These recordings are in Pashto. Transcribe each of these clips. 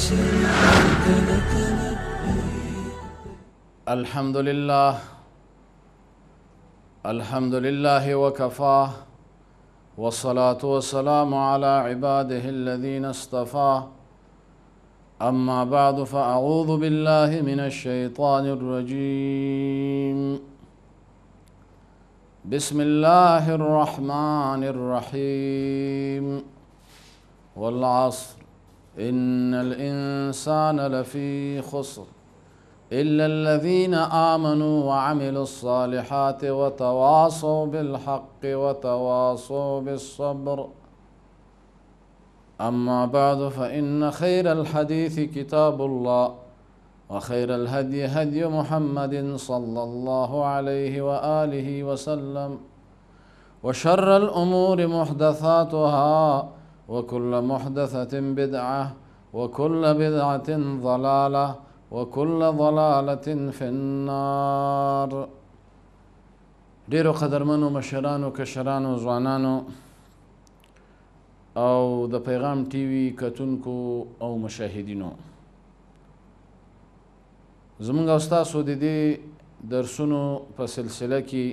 الحمد لله وكفاه والصلاة والسلام على عباده الذين اصطفاه أما بعد فأعوذ بالله من الشيطان الرجيم بسم الله الرحمن الرحيم والعصر إن الإنسان لفي خسر إلا الذين آمنوا وعملوا الصالحات وتواصوا بالحق وتواصوا بالصبر أما بعد فإن خير الحديث كتاب الله وخير الهدي هدي محمد صلى الله عليه وآله وسلم وشر الأمور محدثاتها وكل محدثة بدعة وكل بدعة ضلالة وكل ضلالة في النار. ډیرو قدرمنو مشرانو کشرانو ځوانانو او د پیغام ټي وي کتونکو او مشاهدینو، زمونږ او ستاسو د دې درسونو په سلسله کې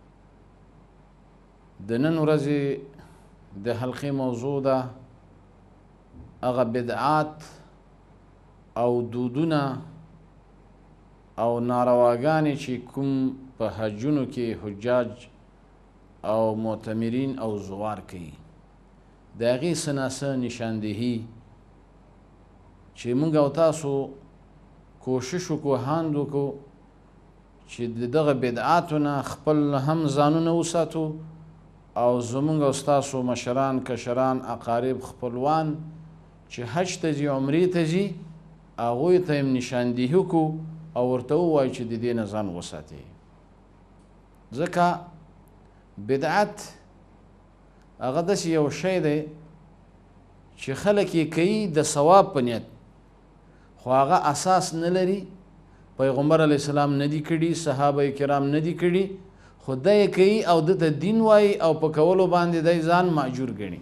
د نن ورځې د حلقې موضوع ده هغه بدعات او دودونه او نارواګانې چې کوم په حجونو کې حجاج او معتمرین او زوار کوي، د هغې څه ناڅه نشاندهي چې موږ او تاسو کوشش وکړو هاند وکړو چې د دغه بدعاتو نه خپل هم ځانونه وساتو او زموږ او ستاسو مشران کشران اقارب خپلوان چې حج ته ځي عمرې ته ځي هغوی ته هم نشاندهي وکړو او ورته ووایو چې د دې نه ځان وساتئ. ځکه بدعت هغه داسې یو شی دی چې خلک یې کوي د ثواب په نیت، خو هغه اساس نه لري. پیغمبر علیه السلام نه دي کړي، صحابه کرام نه دي کړي، خو دا یې کوي او ده ته دین وایي او په کولو باندې دی ځان ماجور ګڼي.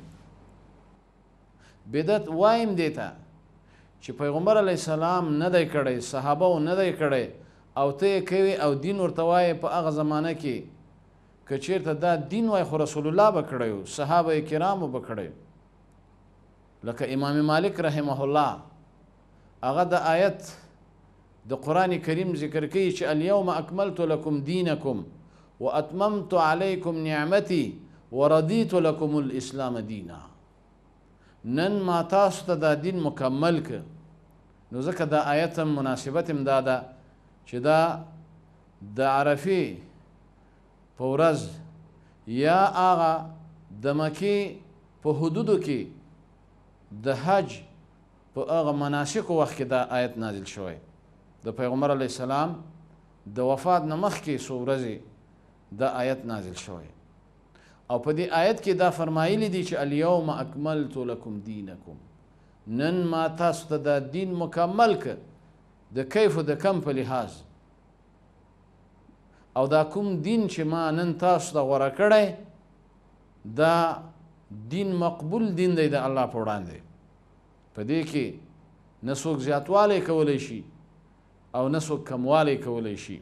بدعت وایم دی ته چې پیغمبر علیه السلام نه دی کړی، صحابه نه دی کړی او ته یې کوي او دین ورته وایي. په هغه زمانه کې که چېرته دا دین وایي خو رسول الله به کړی و، صحابه کرامو به کړی. لکه امام مالک رحمه الله هغه د آیت د قرآن کریم ذکر کوي چې الیوم اکملت لکم دینکم واتممت علیکم نعمتی ورضیت لکم الاسلام دینا. نن ما تاسو ته دا دین مکمل که. نو ځکه دا آیت هم مناسبت هم دا ده چې دا د عرفې په ورځ یا هغه د مکې په حدودو کې د حج په هغه مناسکو وخت کې دا آیت نازل شوی. د پیغمبر علیه السلام د وفات نه مخکې څو ورځې دا آیت نازل شوی او په دې آیت کې دا فرمایلی دی چې الیوم اکملت لکم دینکم، نن ما تاسو ته دا دین مکمل که د کیف و د کم په لحاظ، او دا کوم دین چې ما نن تاسو ته غوره کړی دا دین مقبول دین دی د الله په وړاندې. په دې کې نه څوک زیاتوالی کولی شي او نه څوک کموالی کولی شي،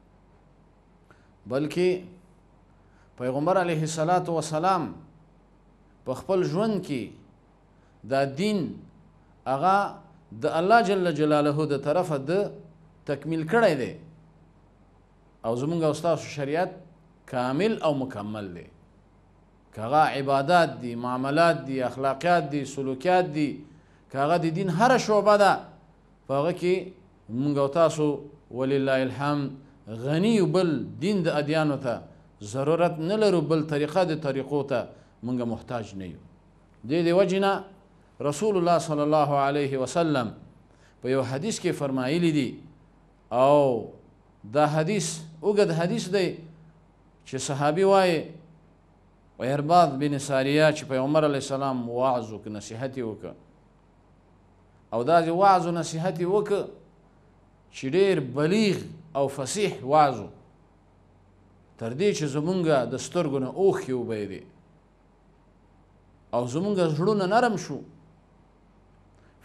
بلکې پیغمبر علیه السلام په خپل ژوند کې دا دین هغه د الله جل جلاله د طرفه د تکمیل کړی دی او زمونږ او ستاسو شریعت کامل او مکمل دی. که هغه عبادات دي، معاملات دي، اخلاقیات دي، سلوکیات دي، که هغه د دین هره شعبه ده په هغه کې مونږ او تاسو ولله الحمد غني بل دین د ادیانو ته ضرورت نه لرو، بل طریقه د طریقو ته مونږ محتاج نه یو. دې د وجې نه رسول الله صلی الله علیه وسلم په یو حدیث کې فرمایلی دی او دا حدیث اوږد حدیث دی چې صحابي وایي عرباض بن ساریه چې پیغمبر علیه السلام وعظ وکړه، نصیحت یې وکړه او داسې وعظ و نصیحت یې وکړه چې ډېر بلیغ او فصیح وعظ و، تر دې چې زمونږ د سترګو نه اوښکې وبهېدې او زمونږ زړونه نرم شو.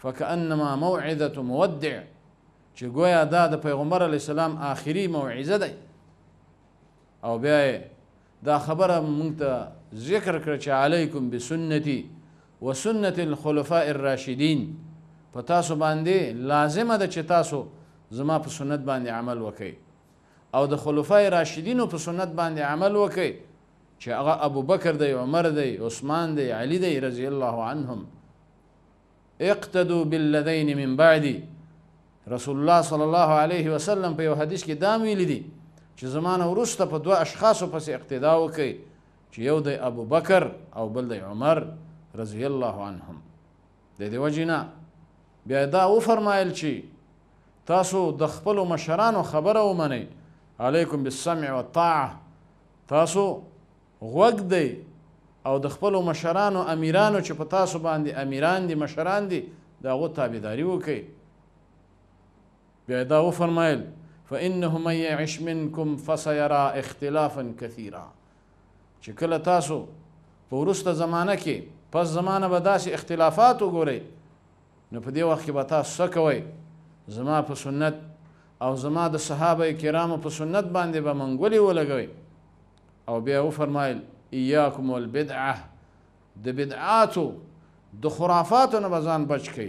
فکأنما موعظة مودع چې گویا دا د پیغمبر علیه السلام آخري موعظه دی. او بیا دا خبره مونږ ته ذکر کړه چې علیکم بسنتي و سنت الخلفاء الراشدین، په تاسو باندې لازمه ده چې تاسو زما په سنت باندې عمل وکئ او د خلفای راشدینو په سنت باندې عمل وکئ چې هغه ابو بکر دی، عمر دی، عثمان دی، علی دی رضی الله عنهم. اقتدوا بالذین من بعدی، رسول الله صلی الله علیه وسلم په یو حدیث کې دا ویلی دي چې زمانه وروسته په دوه اشخاصو پسې اقتدا وکئ چې یو دی ابو بکر او بل دی عمر رضی الله عنهم. د دې وجې نه بیا دا وفرمایل چې تاسو د خپلو مشرانو خبره ومنئ، علیکم بالسمع والطاعه، تاسو غوږ دی او د خپلو مشرانو امیرانو چې په تاسو باندې امیران دي مشران دي د هغو تابعداري وکئ. بیا دا وفرمایل فإنه من يعش منکم فسيرى اختلافا کثیرا، چې کله تاسو په وروسته زمانه کې پس زمانه به داسې اختلافات وګورئ نو په دې وخت کې به تاسو څه کوئ؟ زما په سنت او زما د صحابه کرامو په سنت باندې به منګولې ولګوئ. او بیا وفرمایل ایاکم والبدعه، د بدعاتو د خرافاتو نه به ځان بچ کئ.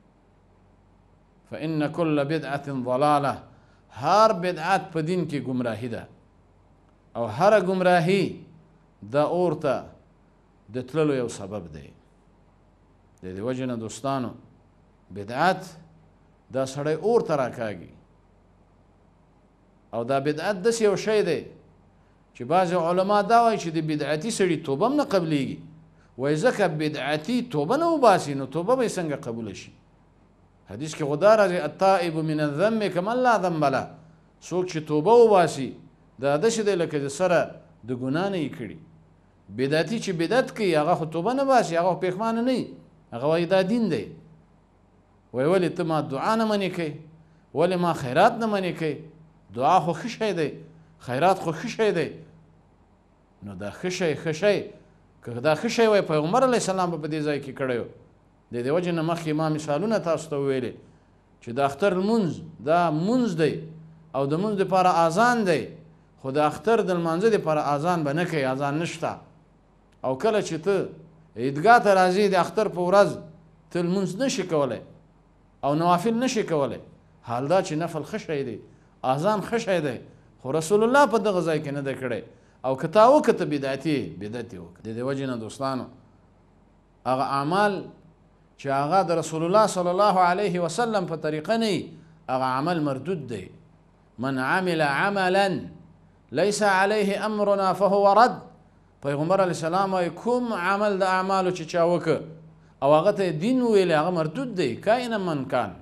فإن كل بدعة ضلاله، هر بدعت په دین کې گمراهی ده او هر گمراهی د اور ته د تللو یو سبب دی. د دې وجې نه دوستانو بدعت دا سړی اور ته راکاږي او دا بدعت داسې یو شی دی چې بعضې علما دا وایي چې د بدعتي سړي توبه هم نه قبلیږي. وایي ځکه بدعتي توبه نه وباسي نو توبه به یې څنګه قبوله شي؟ حدیث کې خدا راځي التائب من الذنب کمن لا ذنب له، څوک چې توبه وباسي دا داسې دی لکه د سره د ګناه نه یې کړي. بدعتي چې بدعت کوي هغه خو توبه نه باسي، هغه خو پښیمانه نه وي، هغه وایي دا دین دی. وایي ولې ته ما دعا نه منې کوې، ولې ما خیرات نه منې کوې؟ دعا خو ښه شی دی، خیرات خو ښه شی دی. نو دا ښه شی ښه شی که دا ښه شی وای پیغمبر علیه السلام به په دې ځای کې کړی و. د دې وجې نه مخکې ما مثالونه تاسو ته وویلې چې د اختر لمونځ دا مونځ دی او د مونځ دپاره اذان دی، خو د اختر د لمانځه دپاره اذان به نه کوي، اذان نشته. او کله چې ته عیدګاه ته راځې د اختر په ورځ ته لمونځ نشي کولی او نوافل نشي کولی، حال دا چې نفل ښه شی دی، اذان ښه شی دی، خو رسول الله په دغه ځای کې نه دی کړی. او که تا وکړه ته بدعتي وکړه. د دې وجې نه دوستانو هغه اعمال چې هغه د رسول الله صلی الله علیه وسلم په طریقه نه هغه عمل مردود دی. من عمل عملا لیس علیه امرنا فهو رد، پیغمبر علیه السلام وایي کوم عمل د اعمالو چې چا وکړه او هغه ته دین وویلی هغه مردود دی. کائنا من کان،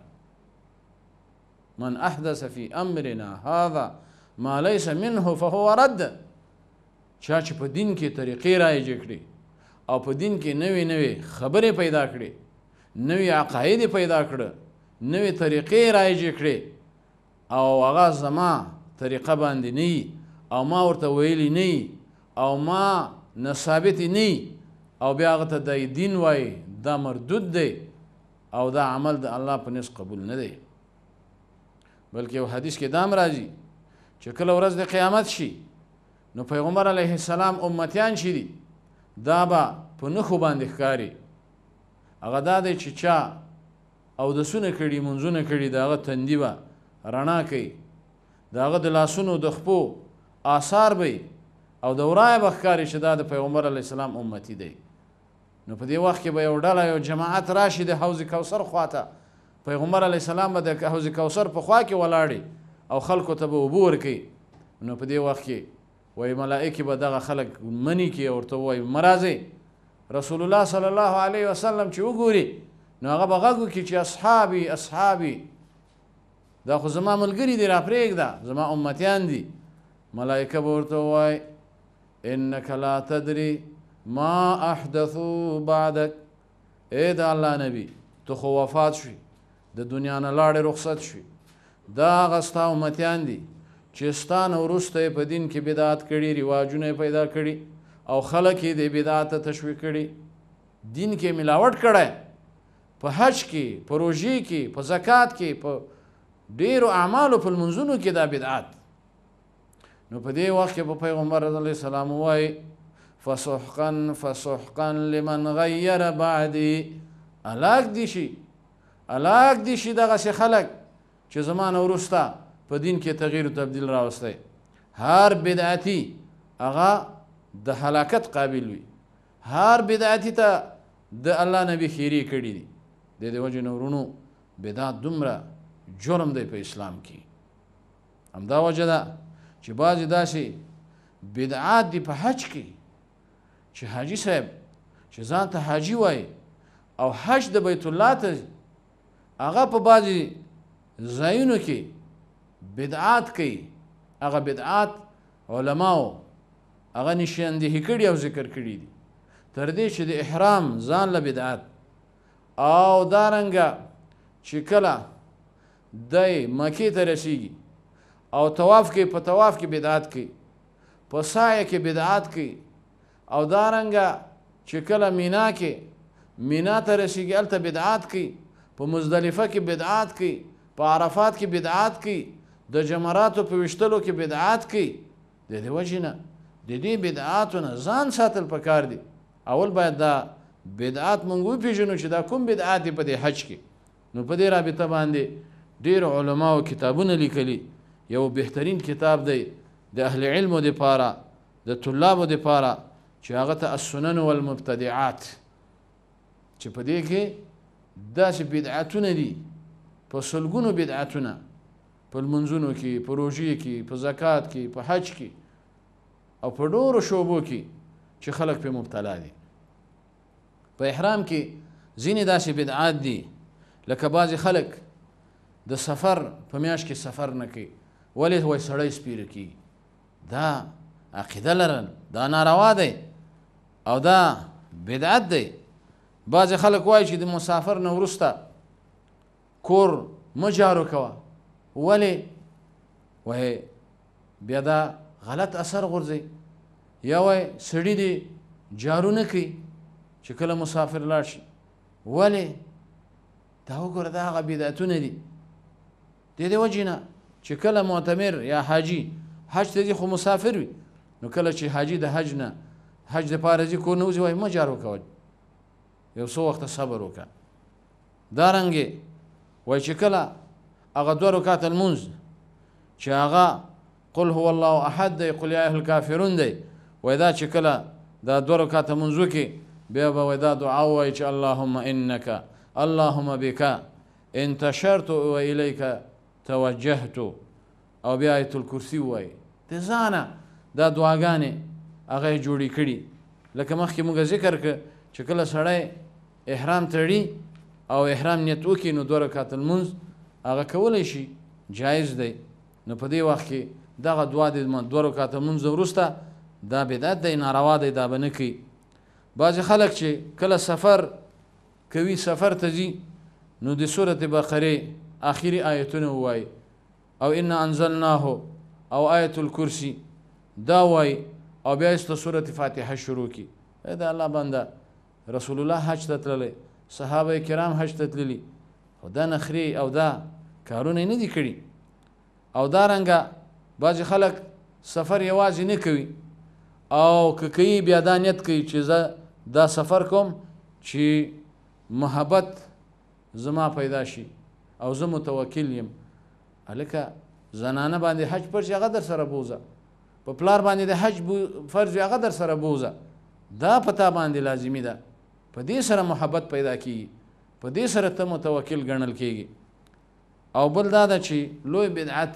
من احدث فی امرنا هذا ما لیس منه فهو رد، چا چې په دین کې طریقې رایجې کړي او په دین کې نوې نوې خبرې پیدا کړي، نوې عقاید پیدا کړه، نوې طریقې رایجې کړي او هغه زما طریقه باندې نه او ما ورته ویلی نه او ما نه ثابت نه او بیا هغه ته د دین وایي، دا مردود دی او دا عمل د الله په نس قبول نه دی. بلکې یو حدیث کې دام راځي چې کله ورځ د قیامت شي نو پیغمبر علیه السلام امتیان چې دي دا به په نښو باندې ښکاري. هغه دا دی چې چا اودسونه کړي، منځونه کړي، د هغه تندي به رڼا کوي، د هغه د لاسونو د خپو آثار به او د ورایه به ښکاري چې دا د پیغمبر علیه السلام امتی دی. نو په دې وخت کې به یو ډله یو جماعت راشي د حوض کوثر خواته، پیغمبر علیه السلام به د حوض کوثر په خوا کې ولاړي او خلکو ته به اوبه ورکوي. نو په دې وخت کې وایي ملائکې به دغه خلک مني کړي او ورته ووایي مه راځئ. رسول الله صلی الله علیه وسلم چې وګوري نو هغه به غږ وکړي چې اصحابي اصحابي، دا خو زما ملګري دي را پرېږده، زما امتیان دي. ملائکه به ورته ووایي انک لا تدري ما احدثوا بعدک، ای د الله نبی تو خو وفات شوي، د دنیا نه لاړې رخصت شوي، دا هغه ستا امتیان دي چې ستا نه وروسته یې په دین کې بدعت کړي، رواجونه یې پیدا کړي او خلک یې د بدعت ته تشویق کړي، دین کې ملاوټ کړی په حج کې، په روژې کې، په زکات کې، په ډېرو اعمالو په لمونځونو کې دا بدعات. نو په دې وخت کې په پیغمبر علیه السلام ووایي فسحقا فسحقا لمن غیر بعدي، هلاک دي شي، هلاک دي شي دغسې خلک چې زما نه وروسته په دین کې تغییر و تبدیل راوستی. هر بدعتي هغه د هلاکت قابل وي، هر بدعتي ته د الله نبي خیرې کړي دي. د دې وجې نه ورونو بدعت دومره جرم دی په اسلام کې. همدا وجه ده چې بعضې داسې بدعات دي په حج کې چې حاجي صاحب چې ځان ته حاجي وایي او حج د بیت الله ته هغه په بعضې ځایونو کې بدعات کوي. هغه بدعات علماو هغه نشاندهي کړي او ذکر کړي دي، تر دې چې د احرام ځان له بدعات او دارنګه چې کله دی مکې ته رسیږي او طواف کوي، په طواف کې بدعات کوي، په سعی کې بدعات کوي، او دارنګه چې کله مینا کې مینا ته رسیږي هلته بدعات کوي، په مزدلفه کې بدعات کوي، په عرفات کې بدعات کوي، د جمراتو په ویشتلو کې بدعات کوي. د دې وجې نه د دې بدعاتو نه ځان ساتل پکار دي. اول باید دا بدعات مونږ وپېژنو چې دا کوم بدعات دي په دې حج کې. نو په دې رابطه باندې ډېرو علماو کتابونه لیکلي. یو بهترین کتاب دی د اهل علمو دپاره، د طلابو دپاره، چې هغه ته السنن والمبتدعات، چې په دې کې داسې بدعتونه دي، په سلګونو بدعتونه، په لمونځونو کې، په روژې کې، په زکات کې، په حج کې او په ډېرو شعبو کې چې خلک پرې مبتلا دي. په احرام کې ځینې داسې بدعات دي لکه بعضې خلک د سفر په میاشت کې سفر نه کوي. ولې وایي سړی سپیره کېږي؟ دا عقیده لرل دا ناروا دی او دا بدعت دی. بعضې خلک وایي چې د مسافر نه وروسته کور مه جارو کوه. ولې؟ وایي بیا دا غلط اثر غورځوي. یا وایي سړي دې جارو نه کوي چې کله مسافر لاړ شي. ولې؟ دا وګوره دا هغه بدعتونه دي. د دې وجې نه چې کله معتمر یا حاجي حج ته ځي خو مسافر وي، نو کله چې حاجي د حج نه حج دپاره ځي کور نه وځي وایي مه جارو کوه، یو څو وخته صبر وکړه. دارنګې وایي چې کله هغه 2 رکعته لمونځ چې هغه قل هو الله احد دی، قل یا ایها الکافرون دی، وایي دا چې کله دا 2 رکعته لمونځ وکړي بیا به وایي دا دعا ووایي چې اللهم انک اللهم بک انتشرت و الیک توجهت، او بیا آیت الکرسی ووایي. د ځانه دا دعاګانې هغه یې جوړې کړي. لکه مخکې موږ ذکر کړه چې کله سړی احرام تړي او احرام نیت وکړي نو 2 رکعته لمونځ هغه کولی شي، جایز دی. نو په دې وخت کې دغه دعا د 2 رکعته لمونځ وروسته دا بدعت دی، ناروا دی، دا به نه کوي. بعضې خلک چې کله سفر کوي، سفر ته ځي، نو د سورة بقرې آخري آیتونه ووایي او ان انزلناه او آیت الکرسی دا وایي او بیا یې سورة فاتحه شروع کړي. د الله بنده رسول الله حج ته تللی، صحابه کرام حج ته تللي، خو دا نخرې او دا کارونه یې نه دي کړي. او دارنګه بعضې خلک سفر یوازې نه کوي، او که کوي بیا دا نیت کوي چې زه دا سفر کوم چې محبت زما پیدا شي او زه متوکل یم. هلکه زنانه باندې حج فرض هغه در سره بوزه، په پلار باندې د حج فرض هغه در سره بوزه. دا په تا باندې لازمي ده، په دې سره محبت پیدا کیږي، په دې سره ته متوکل ګڼل کیږي. او بل دا ده چې لوی بدعت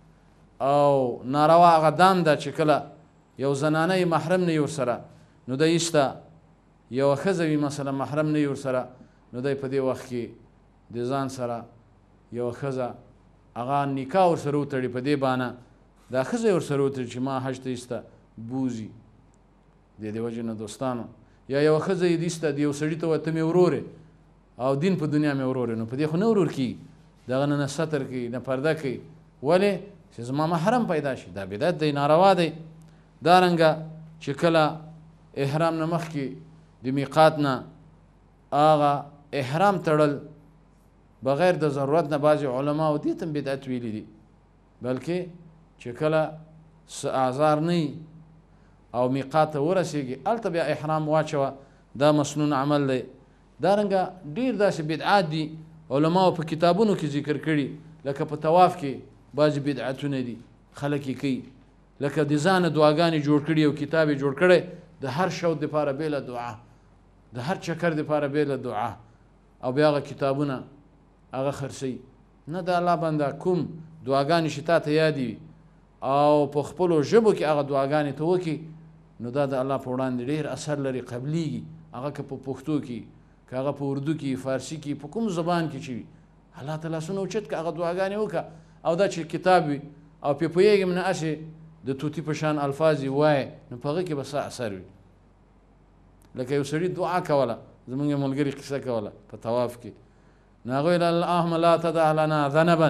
او ناروا هغه دام ده چې کله یو زنانه یې محرم نه وي ورسره، نو دی ایسته یوه ښځه وي مثلا محرم نه وي ورسره، نو دی په دې وخت کې د ځان سره یوه ښځه هغه نکاح ورسره وتړي، په دې بانه دا ښځه یې ورسره وتړي چې ما حج ته ایسته بوځي. د دې وجې نه دوستانو، یا یوه ښځه یې ایسته د یو سړي ته وایي ته مې ورور او دین په دنیا مې ورور، نو په دې خو نه ورور کېږي، دغه نه ستر کوي نه پرده کوي. ولې؟ چې زما محرم پیدا شي. دا بدعت دی، ناروا دی. دارنګه چې کله احرام نه مخکې د میقات نه هغه احرام تړل بغیر د ضرورت نه بعضې علماو دې ته بدعت ویلي دي بلکې چې کله څه اعذار نه وي او میقات ته ورسېږي هلته بیا احرام واچوه دا مسنون عمل دی دارنګه ډېر داسې بدعات دي علماو په کتابونو کې ذکر کړي لکه په طواف کې بعضې بدعتونه دي خلک یې کوي لکه د ځانه دعاګانې جوړ کړي او کتاب یې جوړ کړی د هر شوط دپاره بېله دعا د هر چکر دپاره بېله دعا او بیا هغه کتابونه هغه خرڅوي نه د الله بنده کوم دعاګانې چې تا ته یادې وي او په خپلو ژبو کې هغه دعاګانې ته وکړي نو دا د الله په وړاندې ډېر اثر لري قبلیږي هغه که په پښتو کې که هغه په اردو کې فارسي کې په کوم زبان کې چې وي الله ته لاسونه اوچت که هغه دعاګانې وکړه او دا چې کتاب وي او پې پوهېږم نه هسې د توتي په شان الفاظ یې وایې نو په هغه کې به څه اثر وي لکه یو سړي دعا کوله زمونږ یو ملګري قصه کوله په طواف کې نو هغه ویل اللهم لا تدع لنا ذنبا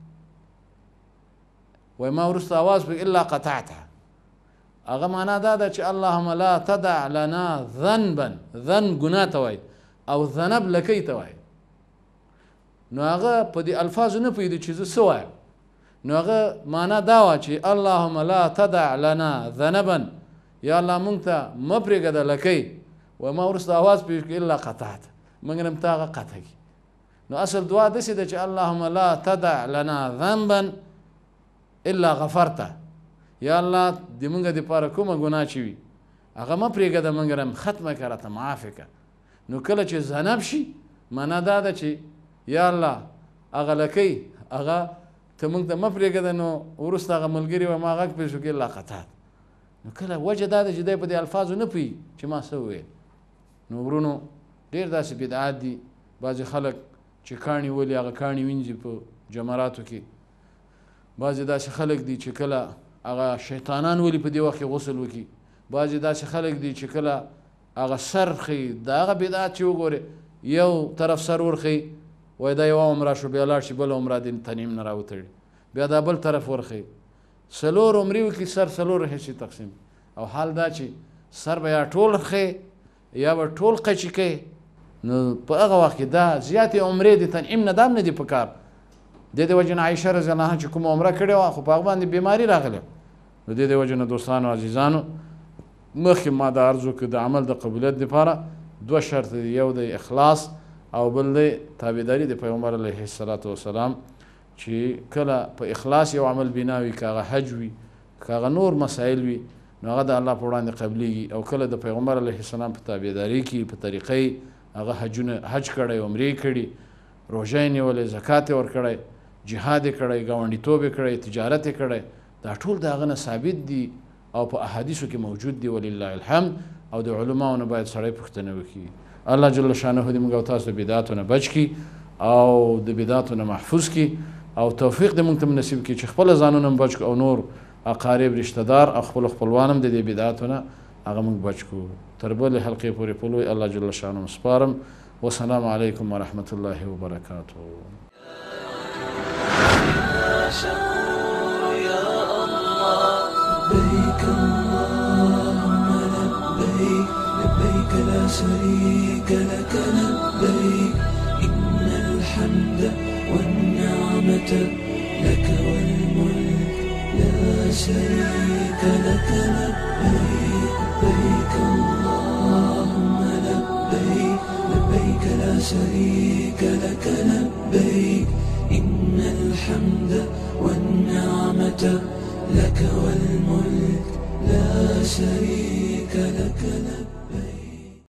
وایي ما وروسته اواز پکې الا قطعته هغه معنا دا ده چې اللهم لا تدع لنا ذنبا ذنب ګناه ته وایي او ذنب لکۍ ته وایي نو هغه په دې الفاظو نه پوهېده چې زه څه وایم نو هغه معنا دا وه چې اللهم لا تدع لنا ذنبا یا الله مونږ ته مه پرېږده لکۍ وایي ما وروسته اواز پرې کړي الا قطعته موږ نه ته هغه قطع کړي نو اصل دعا داسې ده چې اللهم لا تدع لنا ذنبا الا غفرته یا الله د مونږ دپاره کومه ګناه چې وي هغه مه پرېږده موږ رم ختمه کړه راته معافې کړه نو کله چې ذنب شي معنا دا ده چې یا الله هغه لکۍ هغه ته موږ ته مه پرېږده نو وروسته هغه ملګري وه ما غږ پرې شو کې الله قطعت نو کله وجه دا ده چې دی په دې الفاظو نه پوهي چې ما څه وویل نو ورونو ډېر داسې بدعات دي بعضې خلک چې کاڼي ولي هغه کاڼي وینځي په جمراتو کې بعضې داسې خلک دي چې کله هغه شیطانان ولي په دې وخت کې غسل وکړي بعضې داسې خلک دي چې کله هغه سر ښیي د هغه بدعات چې وګورې یو طرف سر ورښیي وایي دا یوه عمره شو بیا لاړ شي بله عمره دې تنیم نه راوتړي بیا دا بل طرف ورښیي 4 عمرې وکړي سر 4 حصې تقسیم او حال دا چې سر به یا ټول ښیي یا به ټول قچي کوي نو په هغه وخت کې دا زیاتې عمرې د تنعیم نه دا هم نه دي په کار د دې وجې نه عایشه رضی الله عنها چې کومه عمره کړې وه خو په هغه باندې بیماري راغلی نو د دې وجې نه دوستانو عزیزانو مخکې ما دا عرض وکړو د عمل د قبولیت دپاره 2 شرط دي یو د اخلاص او بل دی تابعداري د پیغمبر علیه الصلاة والسلام چې کله په اخلاص یو عمل بنا وي که هغه حج وي که هغه نور مسایل وي نو هغه د الله په وړاندې قبلیږي او کله د پیغمبر علیه السلام په تابعداري کې په طریقې هغه حج کړی عمرې کړي روژه یې نیولی زکات یې ورکړی جهاد یې کړی ګاونډیتوب یې کړی تجارت یې کړی دا ټول د هغه نه ثابت دي او په احادیثو کې موجود دي ولله الحمد او د علماو نه باید سړی پوښتنه وکړي الله جل شانه دې موږ او تاسو د بدعاتو نه بچ کړي او د بدعاتو نه محفوظ کړي او توفیق دې موږ ته نصیب کړي چې خپله ځانونه هم بچ کړو او نور اقارب رشته دار او خپلو خپلوان هم د دې بدعاتو نه هغه موږ بچ کړو تر بلې حلقې پورې په لوی الله جل شانه سپارم والسلام علیکم ورحمة الله وبرکاته لبيك اللهم لبيك لبيك لا شريك لك لبيك إن الحمد والنعمة لك والملك لا شريك لك لبيك لبيك اللهم لبيك لبيك لا شريك لك لبيك إن الحمد والنعمة لك والملك لا شريك لك